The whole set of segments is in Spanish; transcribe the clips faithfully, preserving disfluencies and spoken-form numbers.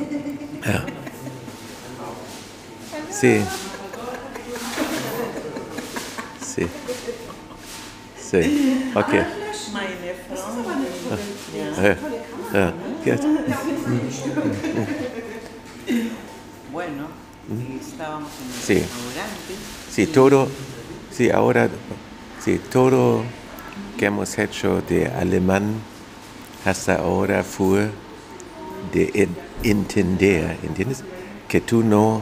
Ja. Sí. Sí. Sí. Okay. Meine Freunde. Ja. Ja. Gut. Bueno, y estábamos en el Sí. restaurante. Sí, todo, sí, ahora, sí, todo que hemos hecho de alemán hasta ahora fue de en- entender, ¿entiendes? Que tú no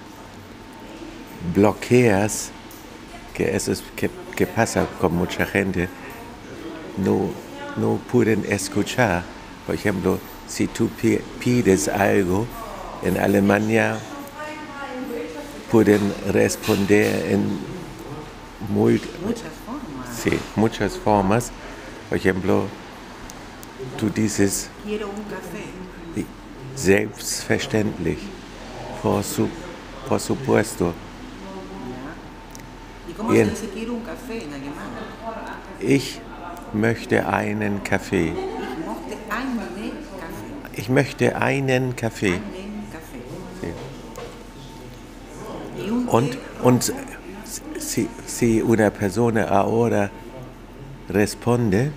bloqueas, que eso es que, que pasa con mucha gente, no, no pueden escuchar. Por ejemplo, si tú pi- pides algo en Alemania, pueden responder en muy, Muchas formas. sí, muchas formas. Por ejemplo, tú dices Quiero un café. selbstverständlich, por, su, por supuesto. ¿Y cómo Bien. se dice quiero un café en alemán? Ich möchte einen Kaffee. Ich möchte einen Kaffee. Ich möchte einen Kaffee. Einen Kaffee. Sí. Y un Und, té. und si, si una persona ahora responde,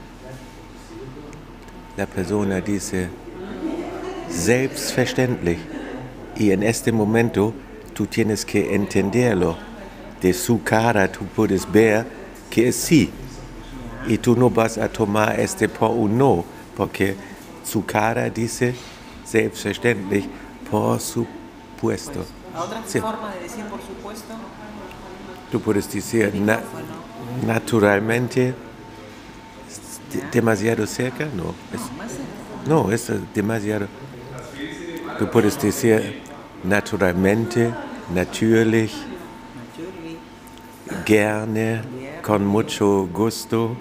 la persona dice selbstverständlich. Y en este momento tú tienes que entenderlo. De su cara tú puedes ver que es sí. Y tú no vas a tomar este por un no, porque su cara dice selbstverständlich, por supuesto. Otra Sí. forma de decir por supuesto. Tú puedes decir El na- micrófono. naturalmente, de- demasiado cerca, no. Es, No, más cerca. no, es demasiado. Tú puedes decir naturalmente, natürlich, Natürlich. gerne, con mucho gusto.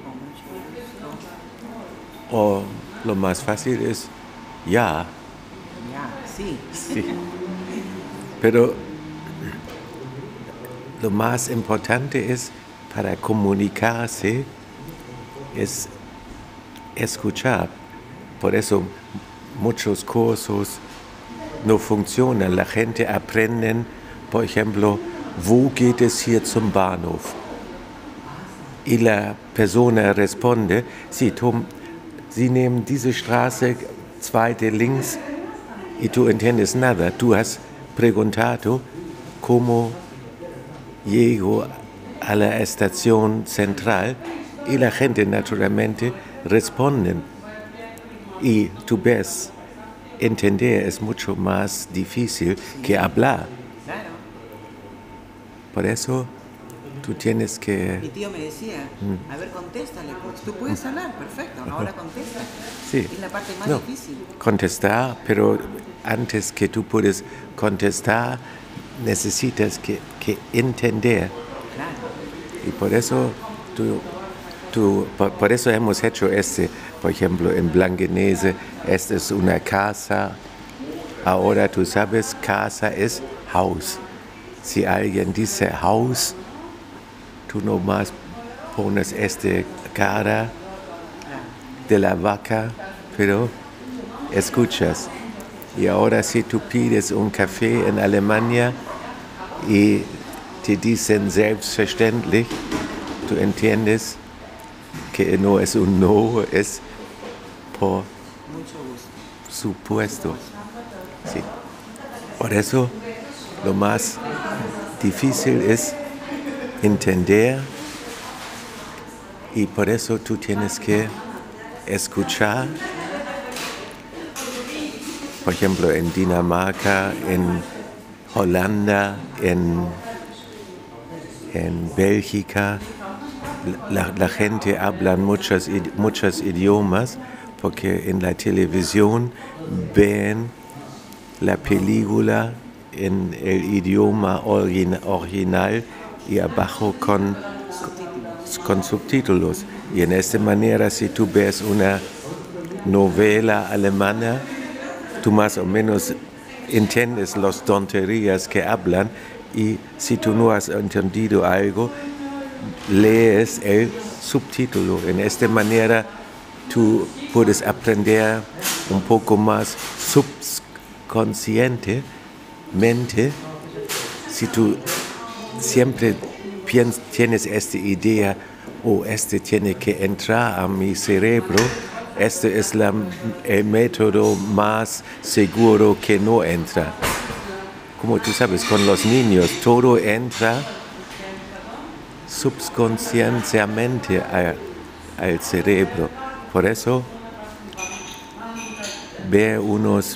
O lo más fácil es ya. Ya, sí. Sí. Pero lo más importante es para comunicarse, es escuchar. Por eso muchos cursos no funcionan. La gente aprende, por ejemplo, wo geht es hier zum Bahnhof? Y la persona responde, sí, Tom, Sie nehmen diese Straße, zweite links, y tú entiendes nada. Tú has preguntado cómo llego a la estación central y la gente naturalmente responde. Y tú ves, entender es mucho más difícil que hablar. Claro. Por eso tú tienes que... Mi tío me decía, a ver, contéstale, pues. Tú puedes hablar, perfecto, ahora contesta. Sí. Es la parte más No, difícil. contestar, pero antes que tú puedas contestar, necesitas que, que entender. Claro. Y por eso, tú, tú, por, por eso hemos hecho este, por ejemplo, en Blankenese, esta es una casa. Ahora tú sabes, casa es Haus. Si alguien dice Haus, tú nomás pones esta cara de la vaca, pero escuchas. Y ahora si tú pides un café en Alemania y te dicen selbstverständlich, tú entiendes que no es un no, es por Mucho gusto. supuesto. Sí. Por eso lo más difícil es entender y por eso tú tienes que escuchar. Por ejemplo, en Dinamarca, en Holanda, en, en Bélgica, la, la gente habla muchos, muchos idiomas porque en la televisión ven la película en el idioma origin, original y abajo con, con subtítulos. Y en esta manera, si tú ves una novela alemana, tú más o menos entiendes las tonterías que hablan y si tú no has entendido algo, lees el subtítulo. En esta manera tú puedes aprender un poco más subconsciente, mente, si tú siempre piensas, tienes esta idea, o oh, este tiene que entrar a mi cerebro, este es la, el método más seguro que no entra. Como tú sabes, con los niños todo entra subconscientemente a, al cerebro. Por eso, ver unos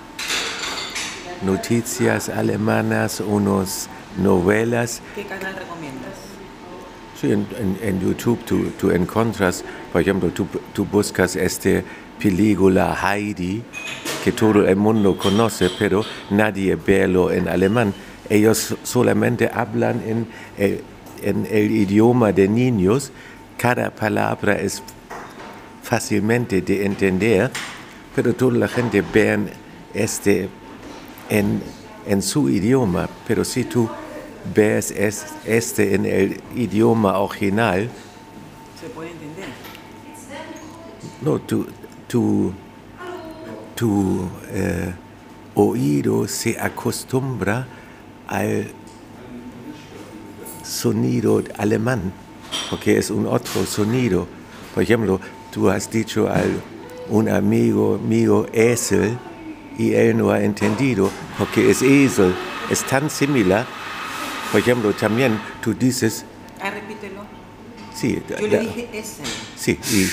noticias alemanas, unas novelas. ¿Qué canal recomiendas? Sí, en, en, en YouTube tú, tú encuentras, por ejemplo, tú, tú buscas esta película Heidi, que todo el mundo conoce, pero nadie verlo en alemán. Ellos solamente hablan en el, en el idioma de niños. Cada palabra es fácilmente de entender, pero toda la gente ve este en, en su idioma. Pero si tú ves es, este en el idioma original, ¿se puede entender? No, tu, tu, tu eh, oído se acostumbra al sonido alemán, porque es un otro sonido. Por ejemplo, tú has dicho a un amigo mío esel y él no ha entendido, porque es esel, es tan similar. Por ejemplo, también tú dices... Ah, repítelo. Sí. Yo le dije esel. Sí, y...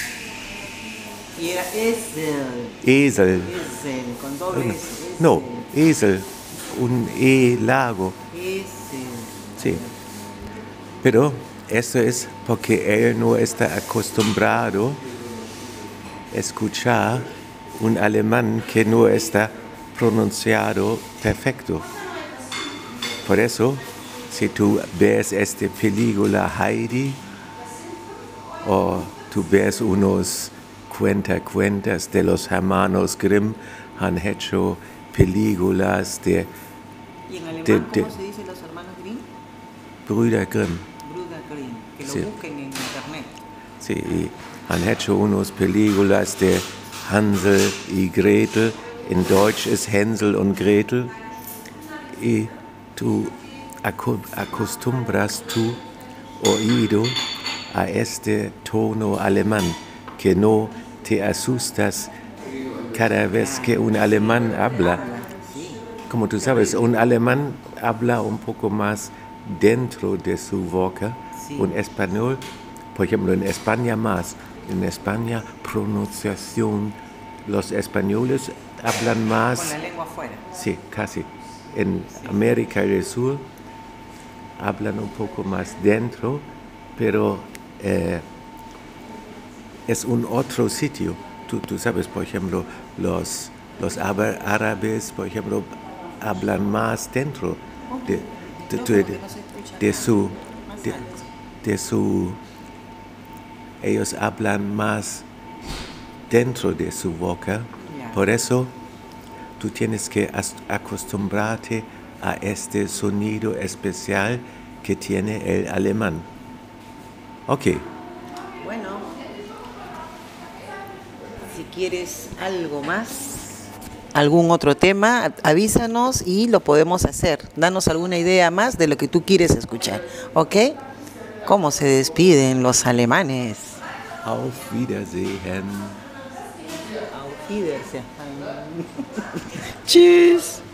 Y era esel. Esel. Esel, con doble S. No, esel, un E largo. Esel. Sí. Pero eso es porque él no está acostumbrado a escuchar un alemán que no está pronunciado perfecto. Por eso, si tú ves esta película Heidi, o tú ves unos cuentacuentas de los hermanos Grimm, han hecho películas de... ¿Y en alemán de, de, cómo se dice los hermanos Grimm? Brüder Grimm. Brüder Grimm, que lo Sí. busquen en internet. Sí, y han hecho unas películas de Hansel y Gretel. En Deutsch es Hänsel und Gretel. Y tú acostumbras tu oído a este tono alemán, que no te asustas cada vez que un alemán habla. Como tú sabes, un alemán habla un poco más dentro de su boca. Sí. Un español, por ejemplo, en España más. En España, pronunciación. Los españoles hablan más... Con la lengua afuera. Sí, casi. En América del Sur hablan un poco más dentro, pero eh, es un otro sitio. Tú, tú sabes, por ejemplo, los, los árabes, por ejemplo, hablan más dentro de, de, de, de, de su... De, de su ellos hablan más dentro de su boca. Por eso tú tienes que acostumbrarte a este sonido especial que tiene el alemán. Ok. Bueno, si quieres algo más, algún otro tema, avísanos y lo podemos hacer. Danos alguna idea más de lo que tú quieres escuchar. ¿Ok? ¿Cómo se despiden los alemanes? Auf Wiedersehen. Auf Wiedersehen. Tschüss.